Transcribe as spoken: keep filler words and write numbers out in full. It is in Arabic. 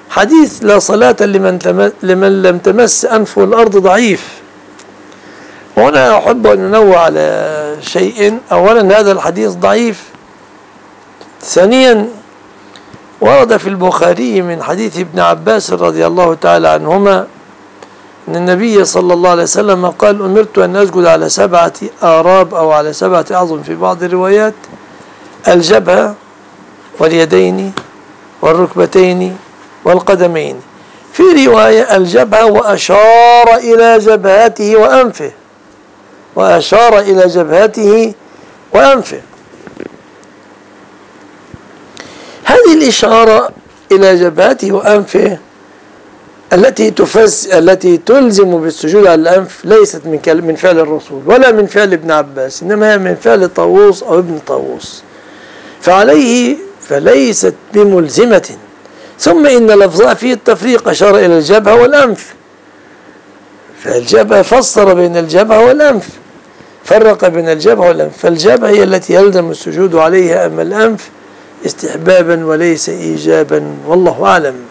حديث لا صلاة لمن, لمن لم تمس أنفه الأرض ضعيف. وهنا أحب أن ننوع على شيء. أولا هذا الحديث ضعيف. ثانيا ورد في البخاري من حديث ابن عباس رضي الله تعالى عنهما أن النبي صلى الله عليه وسلم قال: أمرت أن أسجد على سبعة آراب أو على سبعة أعظم في بعض الروايات: الجبهة واليدين والركبتين والقدمين. في رواية الجبهة وأشار إلى جبهته وأنفه، وأشار إلى جبهته وأنفه. هذه الإشارة إلى جبهته وأنفه التي تفس التي تلزم بالسجود على الأنف ليست من من فعل الرسول ولا من فعل ابن عباس، إنما هي من فعل طاووس أو ابن طاووس، فعليه فليست بملزمة. ثم إن لفظها فيه التفريق، أشار إلى الجبهة والأنف، فالجبهة فسر بين الجبهة والأنف، فرق بين الجبهة والأنف، فالجبهة هي التي يلزم السجود عليها، أما الأنف استحبابا وليس إيجابا، والله أعلم.